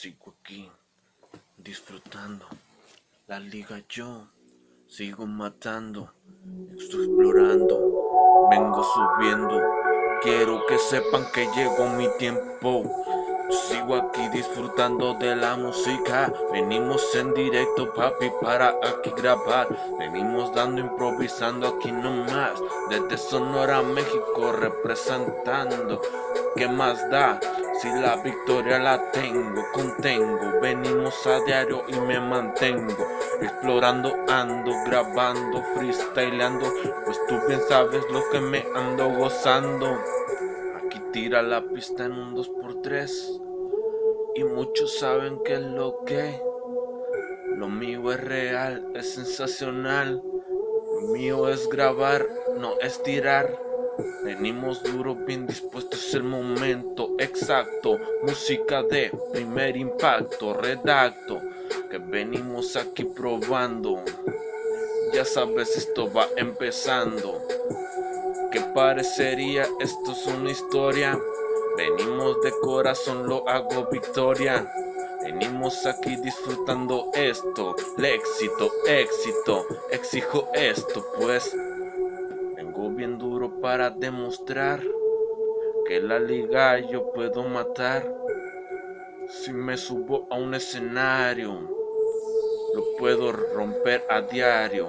Sigo aquí, disfrutando la liga, yo sigo matando, estoy explorando, vengo subiendo. Quiero que sepan que llegó mi tiempo. Sigo aquí disfrutando de la música. Venimos en directo, papi, para aquí grabar. Venimos dando, improvisando aquí nomás. Desde Sonora, México, representando. ¿Qué más da? Si la victoria la tengo, contengo. Venimos a diario y me mantengo explorando, ando, grabando, freestyleando. Pues tú bien sabes lo que me ando gozando. Aquí tira la pista en un 2x3 y muchos saben que es lo que. Lo mío es real, es sensacional. Lo mío es grabar, no es tirar. Venimos duro, bien dispuestos, es el momento exacto. Música de primer impacto, redacto, que venimos aquí probando. Ya sabes, esto va empezando. ¿Qué parecería? Esto es una historia. Venimos de corazón, lo hago victoria. Venimos aquí disfrutando esto. El éxito, éxito, exijo esto, pues. Vengo bien duro para demostrar que la liga yo puedo matar. Si me subo a un escenario, lo puedo romper a diario.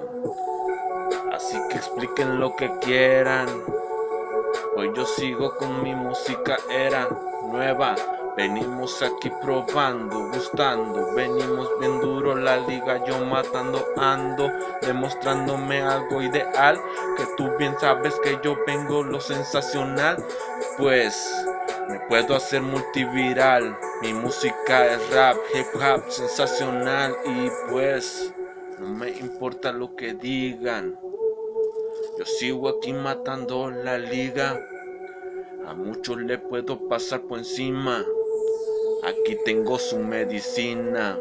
Así que expliquen lo que quieran, pues yo sigo con mi música, era nueva. Venimos aquí probando, gustando. Venimos bien duro, la liga yo matando ando, demostrándome algo ideal, que tú bien sabes que yo vengo lo sensacional. Pues me puedo hacer multiviral, mi música es rap, hip hop sensacional. Y pues no me importa lo que digan, yo sigo aquí matando la liga. A muchos le puedo pasar por encima. Aquí tengo su medicina.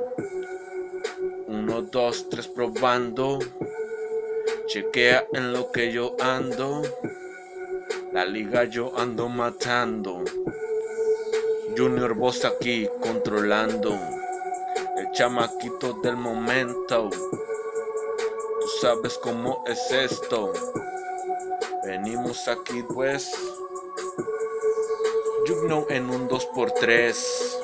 1, 2, 3 probando. Chequea en lo que yo ando. La liga yo ando matando. Junior Boss aquí controlando. El chamaquito del momento. Tú sabes cómo es esto. Venimos aquí pues, you know, en un 2x3.